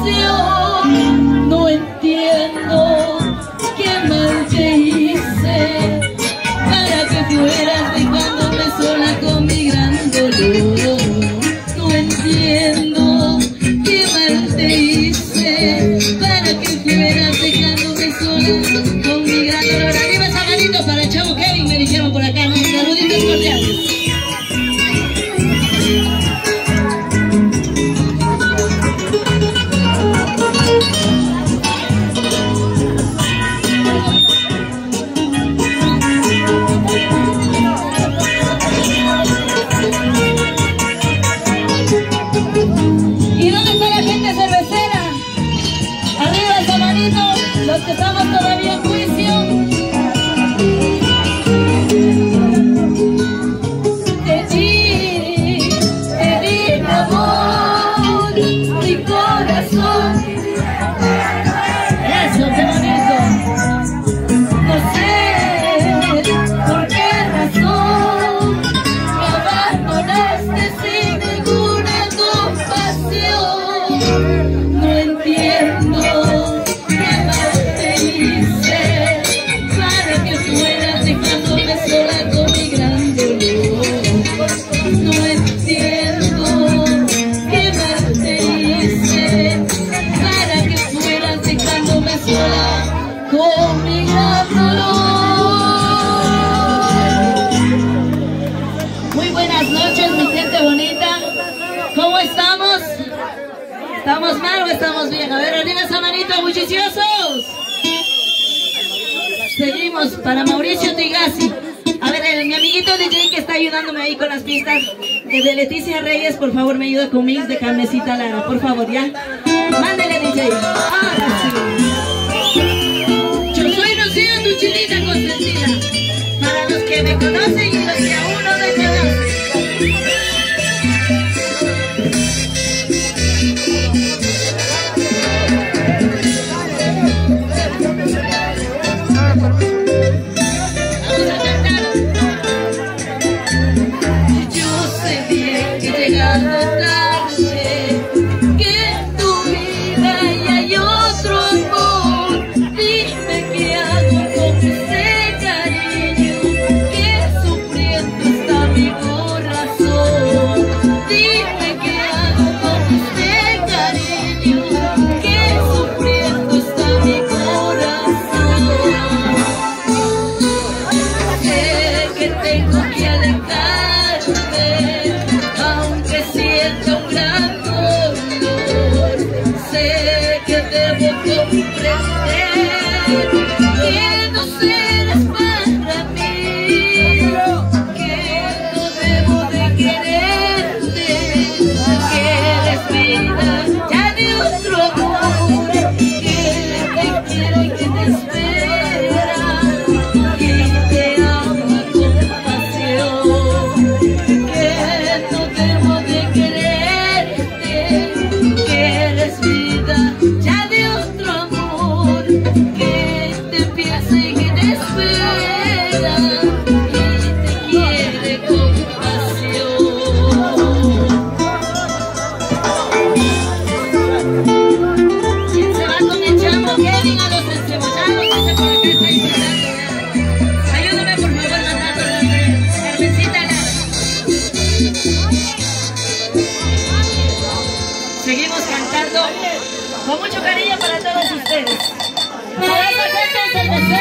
compasión. No entiendo qué mal te hice para que fueras dejándome sola con mi gran dolor. No entiendo qué mal te hice para que fueras dejándome sola con mi gran dolor. Arriba esa manito para el chavo Kevin, me dijeron por acá, ¿no? Saluditos cordiales. Los que estamos todavía en juicio, te di mi amor, mi corazón. Eso, qué bonito. No sé por qué razón me abandonaste sin ninguna compasión. No entiendo con mi gran dolor. Muy buenas noches, mi gente bonita. ¿Cómo estamos? ¿Estamos mal o estamos bien? A ver, arriba esa manito, bulliciosos. Seguimos para Mauricio Tigasi. A ver, mi amiguito DJ que está ayudándome ahí con las pistas de Leticia Reyes, por favor me ayuda con mix de Carmesita Lara, por favor, ¿ya? Mándele, DJ. Ahora sí. Tu chinita consentida, para los que me conocen y los que aún no me conocen. Vamos a cantar. Yo sé bien que llegando tarde, que en tu vida ya hay otro amor. Dime qué hago con ese cariño, que sufriendo está mi corazón. Dime qué hago con ese cariño, que sufriendo está mi corazón. Sé que tengo que alejarme, aunque sienta un gran dolor. Sé que debo comprender que no serás para mí, que no debo de quererte, que eres vida ya de otro amor, que te quiere y que te espera y te ama con pasión, que no debo de quererte, que eres vida ya de otro amor, que te piensa y que te espera y te quiere con pasión. ¿Quién se va con el chamo Kevin a los encebollados? Ese por acá está invitando ya. Ayúdame por favor mandando la Carmencita Lara. Seguimos cantando con mucho cariño para todos ustedes. Para esa gente cervecera.